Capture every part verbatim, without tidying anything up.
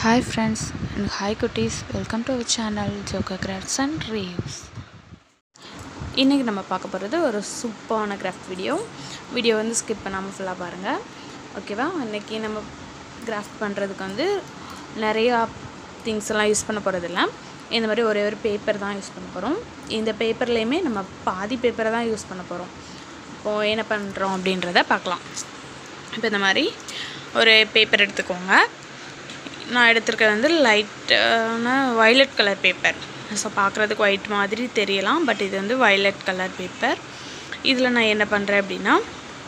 Hi friends and hi kutties, welcome to our channel Joker Crafts and Reviews. இன்னைக்கு நம்ம பார்க்க போறது ஒரு சூப்பரான கிராஃப்ட் வீடியோ. வீடியோ வந்து ஸ்கிப் பண்ணாம ஃபுல்லா பாருங்க. ஓகேவா? இன்னைக்கு நம்ம கிராஃப்ட் பண்றதுக்கு வந்து நிறைய things எல்லாம் யூஸ் பண்ண போறது இல்ல. இந்த மாதிரி ஒரே ஒரு பேப்பர் தான் யூஸ் பண்ண போறோம். இந்த பேப்பர்லயே நம்ம பாதி பேப்பரை தான் யூஸ் பண்ண போறோம். இப்போ என்ன பண்றோம் அப்படின்றத பார்க்கலாம். இப்போ இந்த மாதிரி ஒரு பேப்பர் எடுத்துக்கோங்க. நான் எடுத்துர்க்கிறது வந்து லைட்டான violet கலர் பேப்பர். சோ பார்க்கிறதுக்கு white மாதிரி தெரியலாம், பட் இது வந்து violet கலர் பேப்பர். இதுல நான் என்ன பண்றேன் அப்படினா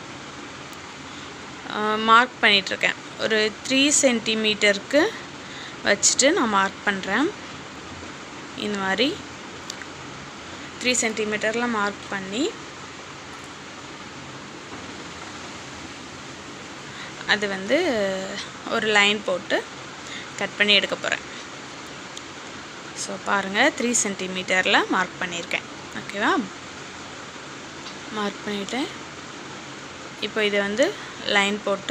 மார்க் பண்ணிட்டு இருக்கேன். ஒரு three சென்டிமீட்டருக்கு வச்சிட்டு நான் மார்க் பண்றேன். இந்த மாதிரி three சென்டிமீட்டர்ல மார்க் பண்ணி அது வந்து ஒரு லைன் போட்டு கட் பண்ணி எடுக்க போறேன். சோ பாருங்க three சென்டிமீட்டர்ல மார்க் பண்ணிருக்கேன். ஓகேவா? மார்க் பண்ணிட்டேன். இப்போ இத வந்து லைன் போட்டு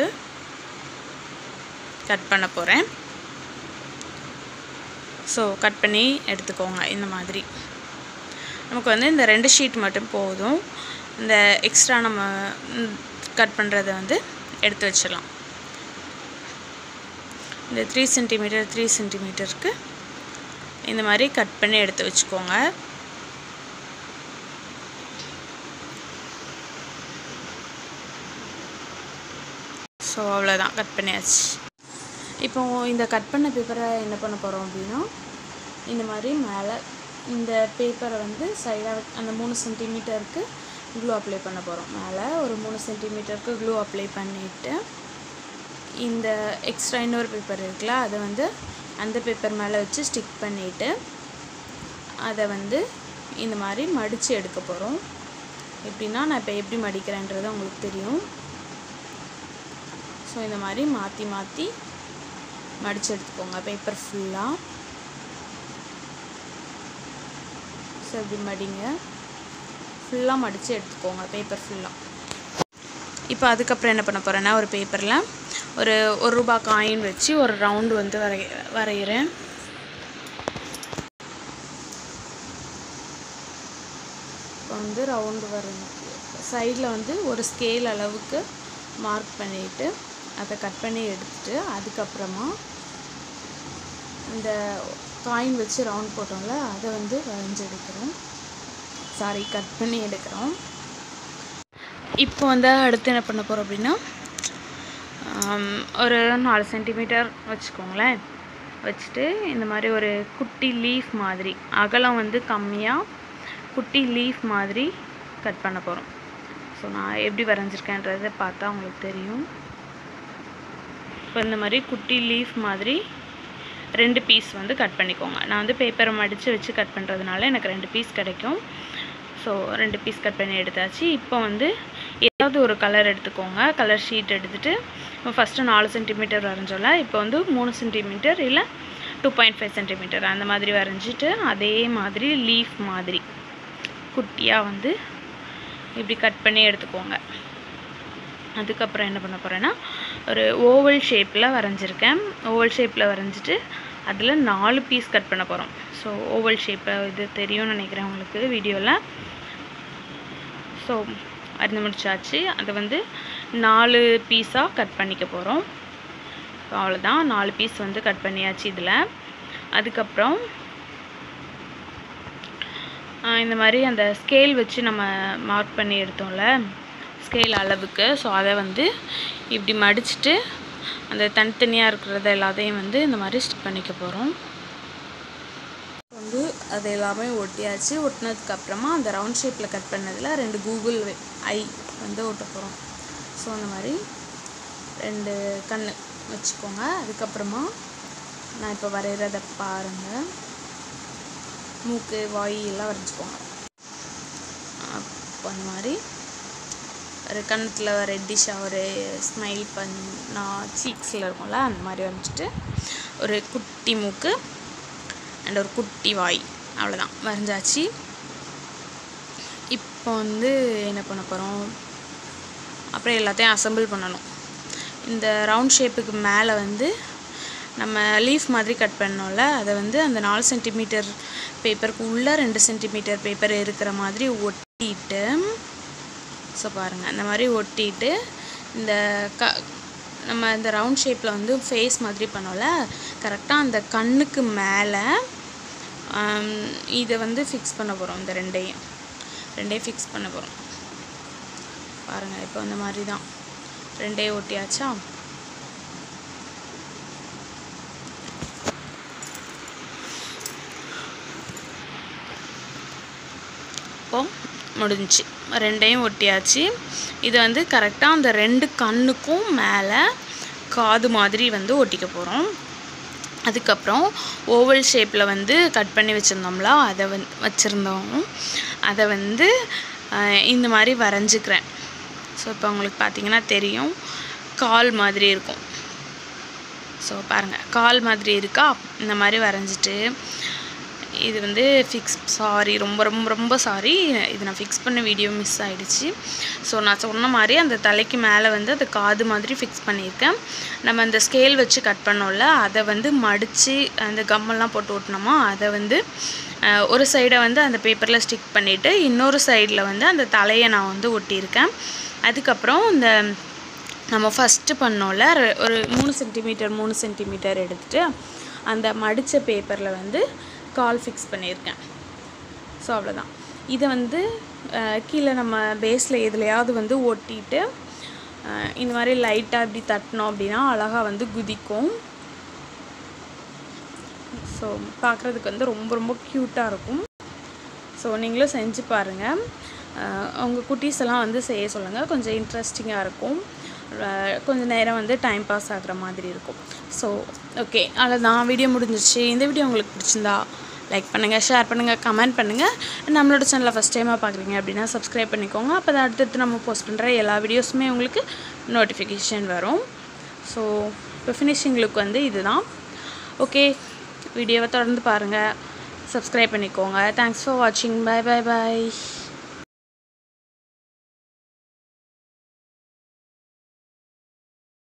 கட் பண்ண போறேன். சோ கட் பண்ணி எடுத்துக்கோங்க இந்த மாதிரி. நமக்கு வந்து இந்த ரெண்டு ஷீட் மட்டும் போதும். இந்த எக்ஸ்ட்ரா நம்ம கட் பண்றதை வந்து எடுத்து வச்சிரலாம். இந்த three சென்டிமீட்டர் three சென்டிமீட்டருக்கு இந்த மாதிரி கட் பண்ணி எடுத்து வச்சுக்கோங்க. சோ அவ்வளவுதான், கட் பண்ணியாச்சு. இப்போ இந்த கட் பண்ண பேப்பரை என்ன பண்ண போறோம் அப்படினா இந்த மாதிரி மேலே இந்த பேப்பரை வந்து சைடா அந்த three சென்டிமீட்டருக்கு க்ளூ அப்ளை பண்ண போறோம். மேலே ஒரு three சென்டிமீட்டருக்கு க்ளூ அப்ளை பண்ணிட்டு இந்த எக்ஸ்ட்ரா இன்னொரு பேப்பர் இருக்குல அதை வந்து அந்த பேப்பர் மேலே வச்சு ஸ்டிக் பண்ணிட்டு அதை வந்து இந்த மாதிரி மடிச்சு எடுக்க போறோம். எப்படின்னா நான் இப்போ எப்படி மடிக்கிறேன்றது உங்களுக்கு தெரியும். ஸோ இந்த மாதிரி மாற்றி மாற்றி மடிச்சு எடுத்துக்கோங்க பேப்பர் ஃபுல்லாக. ஸோ இப்படி மடிங்க, ஃபுல்லாக மடித்து எடுத்துக்கோங்க பேப்பர் ஃபுல்லாக. இப்போ அதுக்கப்புறம் என்ன பண்ண போகிறேன்னா ஒரு பேப்பரில் ஒரு ஒரு ரூபாய் காயின் வச்சு ஒரு ரவுண்டு வந்து வரைய வரைகிறேன். இப்போ வந்து ரவுண்டு வரையணும். சைடில் வந்து ஒரு ஸ்கேல் அளவுக்கு மார்க் பண்ணிவிட்டு அதை கட் பண்ணி எடுத்துட்டு அதுக்கப்புறமா இந்த காயின் வச்சு ரவுண்ட் போட்டோம்ல அதை வந்து வரைஞ்சி எடுக்கிறோம். சாரி கட் பண்ணி எடுக்கிறோம். இப்போ வந்து அடுத்து என்ன பண்ண போகிறோம் அப்படின்னா ஒரு நாலு சென்டிமீட்டர் வச்சுக்கோங்களேன். வச்சுட்டு இந்த மாதிரி ஒரு குட்டி லீஃப் மாதிரி அகலம் வந்து கம்மியாக குட்டி லீஃப் மாதிரி கட் பண்ண போகிறோம். ஸோ நான் எப்படி வரைஞ்சிருக்கேன்றதை பார்த்தா உங்களுக்கு தெரியும். இப்போ இந்த மாதிரி குட்டி லீஃப் மாதிரி ரெண்டு பீஸ் வந்து கட் பண்ணிக்கோங்க. நான் வந்து பேப்பரை மடித்து வச்சு கட் பண்ணுறதுனால எனக்கு ரெண்டு பீஸ் கிடைக்கும். ஸோ ரெண்டு பீஸ் கட் பண்ணி எடுத்தாச்சு. இப்போ வந்து ஏதாவது ஒரு கலர் எடுத்துக்கோங்க. கலர் ஷீட் எடுத்துகிட்டு ஃபஸ்ட்டு நாலு சென்டிமீட்டர் வரைஞ்சோம்ல, இப்போ வந்து மூணு சென்டிமீட்டர் இல்லை டூ பாயிண்ட் ஃபைவ் சென்டிமீட்டர் அந்த மாதிரி வரைஞ்சிட்டு அதே மாதிரி லீஃப் மாதிரி குட்டியாக வந்து இப்படி கட் பண்ணி எடுத்துக்கோங்க. அதுக்கப்புறம் என்ன பண்ண போகிறேன்னா ஒரு ஓவல் ஷேப்பில் வரைஞ்சிருக்கேன். ஓவல் ஷேப்பில் வரைஞ்சிட்டு அதில் நாலு பீஸ் கட் பண்ண போகிறோம். ஸோ ஓவல் ஷேப்பில் இது தெரியும்னு நினைக்கிறேன் உங்களுக்கு வீடியோவில். ஸோ வரைஞ்சி முடிச்சாச்சு. அதை வந்து நாலு பீஸாக கட் பண்ணிக்க போகிறோம். அவ்வளோதான், நாலு பீஸ் வந்து கட் பண்ணியாச்சு இதில். அதுக்கப்புறம் இந்த மாதிரி அந்த ஸ்கேல் வச்சு நம்ம மார்க் பண்ணி எடுத்தோம்ல ஸ்கேல் அளவுக்கு, ஸோ அதை வந்து இப்படி மடிச்சுட்டு அந்த தனித்தனியாக இருக்கிறத எல்லாத்தையும் வந்து இந்த மாதிரி ஸ்டிக் பண்ணிக்க போகிறோம். வந்து அது எல்லாமே ஒட்டியாச்சு. ஒட்டினதுக்கப்புறமா அந்த ரவுண்ட் ஷேப்பில் கட் பண்ணதில் ரெண்டு கூகுள் ஐ வந்து ஒட்ட போகிறோம். ஸோ அந்த மாதிரி ரெண்டு கண் வச்சுக்கோங்க. அதுக்கப்புறமா நான் இப்போ வரைகிறத பாருங்கள். மூக்கு வாய் எல்லாம் வரைஞ்சிக்கோங்க. அப்போ அந்த மாதிரி ஒரு கண்ணத்தில் ரெட்டிஷாக ஒரு ஸ்மைல் பண்ணா சீக்ஸில் இருக்கும்ல அந்த மாதிரி வரைஞ்சிட்டு ஒரு குட்டி மூக்கு அண்ட் ஒரு குட்டி வாய், அவ்வளோதான் வரைஞ்சாச்சு. இப்போ வந்து என்ன பண்ண போகிறோம், அப்புறம் எல்லாத்தையும் அசம்பிள் பண்ணணும். இந்த ரவுண்ட் ஷேப்புக்கு மேலே வந்து நம்ம லீஃப் மாதிரி கட் பண்ணோம்ல அதை வந்து அந்த நாலு சென்டிமீட்டர் பேப்பருக்கு உள்ளே ரெண்டு சென்டிமீட்டர் பேப்பர் இருக்கிற மாதிரி ஒட்டிட்டு ஸோ பாருங்கள் அந்த மாதிரி ஒட்டிட்டு இந்த க நம்ம இந்த ரவுண்ட் ஷேப்பில் வந்து ஃபேஸ் மாதிரி பண்ணோம்ல கரெக்டாக அந்த கண்ணுக்கு மேலே இதை வந்து ஃபிக்ஸ் பண்ண போகிறோம். இந்த ரெண்டையும் ரெண்டையும் ஃபிக்ஸ் பண்ண போகிறோம். பாருங்கள் இப்போ அந்த மாதிரி தான் ரெண்டையும் ஒட்டியாச்சா. இப்போ முடிஞ்சிச்சு, ரெண்டையும் ஒட்டியாச்சு. இது வந்து கரெக்டாக அந்த ரெண்டு கண்ணுக்கும் மேலே காது மாதிரி வந்து ஒட்டிக்க போகிறோம். அதுக்கப்புறம் ஓவல் ஷேப்பில் வந்து கட் பண்ணி வச்சுருந்தோம்ல அதை வந்து வச்சுருந்தோம் அதை வந்து இந்த மாதிரி வரைஞ்சிக்கிறேன். ஸோ இப்போ உங்களுக்கு பார்த்தீங்கன்னா தெரியும் கால் மாதிரி இருக்கும். ஸோ பாருங்கள் கால் மாதிரி இருக்கா. இந்த மாதிரி வரைஞ்சிட்டு இது வந்து ஃபிக்ஸ் சாரி ரொம்ப ரொம்ப ரொம்ப சாரி இது நான் ஃபிக்ஸ் பண்ண வீடியோ மிஸ் ஆகிடுச்சு. ஸோ நான் சொன்ன மாதிரி அந்த தலைக்கு மேலே வந்து அந்த காது மாதிரி ஃபிக்ஸ் பண்ணியிருக்கேன். நம்ம அந்த ஸ்கேல் வச்சு கட் பண்ணோம்ல அதை வந்து மடித்து அந்த கம்மெல்லாம் போட்டு ஓட்டினோமா அதை வந்து ஒரு சைடை வந்து அந்த பேப்பரில் ஸ்டிக் பண்ணிவிட்டு இன்னொரு சைடில் வந்து அந்த தலையை நான் வந்து ஒட்டியிருக்கேன். அதுக்கப்புறம் இந்த நம்ம ஃபஸ்ட்டு பண்ணோம்ல ஒரு மூணு சென்டிமீட்டர் மூணு சென்டிமீட்டர் எடுத்துகிட்டு அந்த மடித்த பேப்பரில் வந்து கால் ஃபிக்ஸ் பண்ணியிருக்கேன். ஸோ அவ்வளோதான். இதை வந்து கீழே நம்ம பேஸில் எதுலையாவது வந்து ஒட்டிட்டு இந்த மாதிரி லைட்டாக இப்படி தட்டினோம் அப்படின்னா அழகாக வந்து குதிக்கும். ஸோ பார்க்குறதுக்கு வந்து ரொம்ப ரொம்ப க்யூட்டாக இருக்கும். ஸோ நீங்களும் செஞ்சு பாருங்கள். உங்கள் குட்டீஸ் எல்லாம் வந்து செய்ய சொல்லுங்கள். கொஞ்சம் இன்ட்ரெஸ்டிங்காக இருக்கும். கொஞ்சம் நேரம் வந்து டைம் பாஸ் ஆகிற மாதிரி இருக்கும். ஸோ ஓகே அவ்வளோதான், வீடியோ முடிஞ்சிருச்சு. இந்த வீடியோ உங்களுக்கு பிடிச்சிருந்தா லைக் பண்ணுங்கள், ஷேர் பண்ணுங்கள், கமெண்ட் பண்ணுங்கள். நம்மளோட சேனலை ஃபஸ்ட் டைமாக பார்க்குறீங்க அப்படின்னா சப்ஸ்கிரைப் பண்ணிக்கோங்க. அப்போ தான் அடுத்தடுத்து நம்ம போஸ்ட் பண்ணுற எல்லா வீடியோஸுமே உங்களுக்கு நோட்டிஃபிகேஷன் வரும். ஸோ இப்போ ஃபினிஷிங் லுக் வந்து இதுதான். ஓகே வீடியோவை தொடர்ந்து பாருங்கள், சப்ஸ்கிரைப் பண்ணிக்கோங்க. தேங்க்ஸ் ஃபார் வாட்சிங். பை பை பாய்.